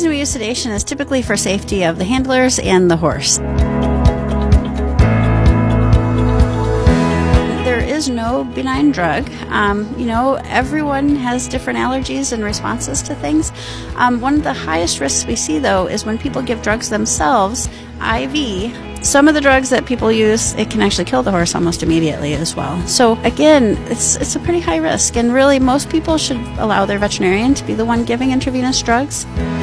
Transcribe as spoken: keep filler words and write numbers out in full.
The reason we use sedation is typically for safety of the handlers and the horse. There is no benign drug. Um, you know, everyone has different allergies and responses to things. Um, one of the highest risks we see, though, is when people give drugs themselves, I V. Some of the drugs that people use, it can actually kill the horse almost immediately as well. So again, it's, it's a pretty high risk, and really most people should allow their veterinarian to be the one giving intravenous drugs.